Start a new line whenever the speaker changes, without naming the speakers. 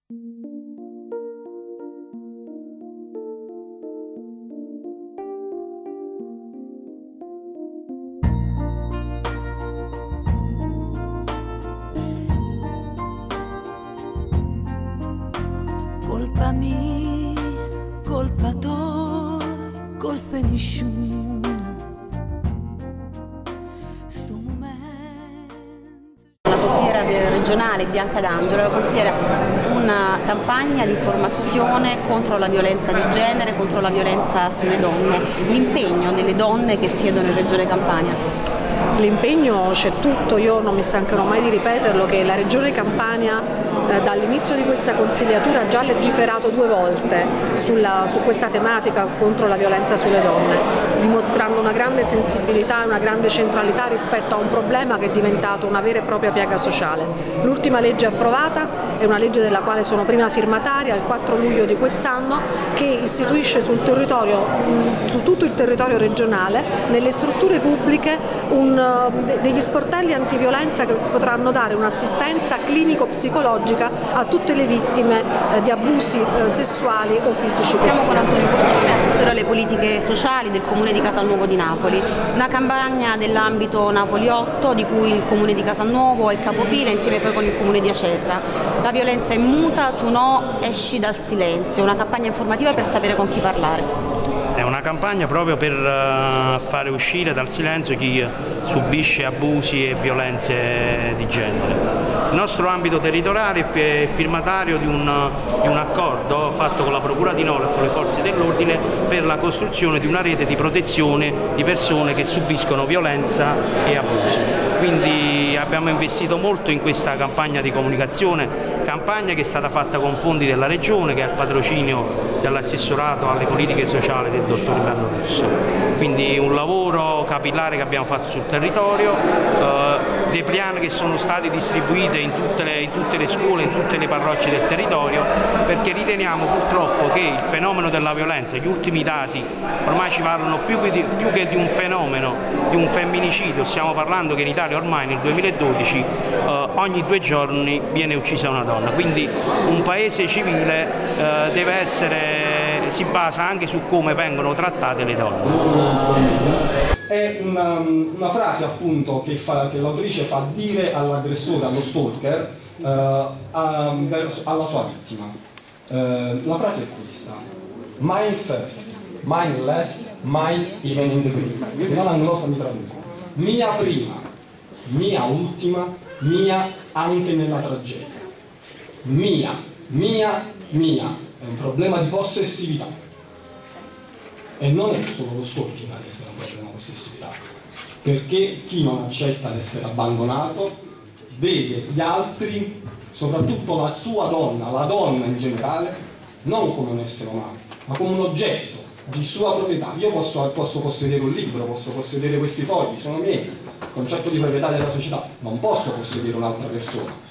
Colpa mia, colpa tua, colpa nessuno. Sto momento.
La consigliera regionale Bianca D'Angelo considera una campagna di informazione contro la violenza di genere, contro la violenza sulle donne, l'impegno delle donne che siedono in Regione Campania.
L'impegno c'è tutto, io non mi stancherò mai di ripeterlo che la Regione Campania dall'inizio di questa consigliatura ha già legiferato 2 volte su questa tematica contro la violenza sulle donne, dimostrando una grande sensibilità e una grande centralità rispetto a un problema che è diventato una vera e propria piaga sociale. L'ultima legge approvata è una legge della quale sono prima firmataria, il 4 luglio di quest'anno, che istituisce sul territorio, su tutto il territorio regionale, nelle strutture pubbliche, degli sportelli antiviolenza che potranno dare un'assistenza clinico-psicologica a tutte le vittime di abusi sessuali o fisici.
Siamo con Antonio Corcione, assessore alle politiche sociali del Comune di Casalnuovo di Napoli. Una campagna dell'ambito Napoli 8 di cui il Comune di Casalnuovo è capofila insieme poi con il Comune di Acerra. La violenza è muta, tu no, esci dal silenzio. Una campagna informativa per sapere con chi parlare.
È una campagna proprio per fare uscire dal silenzio chi subisce abusi e violenze di genere. Il nostro ambito territoriale è firmatario di un accordo fatto con la Procura di Nola e con le forze dell'ordine per la costruzione di una rete di protezione di persone che subiscono violenza e abusi. Quindi abbiamo investito molto in questa campagna di comunicazione, campagna che è stata fatta con fondi della Regione, che è il patrocinio dell'assessorato alle politiche sociali del dottor Ivano Russo. Quindi un lavoro capillare che abbiamo fatto sul territorio, dei plan che sono stati distribuiti in tutte le scuole, in tutte le parrocce del territorio, perché riteniamo purtroppo che il fenomeno della violenza, gli ultimi dati ormai ci parlano più che di un fenomeno, di un femminicidio. Stiamo parlando che in Italia ormai nel 2012 ogni 2 giorni viene uccisa una donna, quindi un paese civile si basa anche su come vengono trattate le donne.
È una frase appunto che l'autrice fa dire all'aggressore, allo stalker, alla sua vittima. La frase è questa: mine first, mine last, mine even in the grave. Non anglofono mi traduco: mia prima, mia ultima, mia anche nella tragedia. Mia, mia, mia. È un problema di possessività. E non è solo lo stalking ad essere un problema di possessività, perché chi non accetta di essere abbandonato vede gli altri, soprattutto la sua donna, la donna in generale, non come un essere umano, ma come un oggetto di sua proprietà. Io posso possedere un libro, posso possedere questi fogli, sono miei, il concetto di proprietà della società, non posso possedere un'altra persona.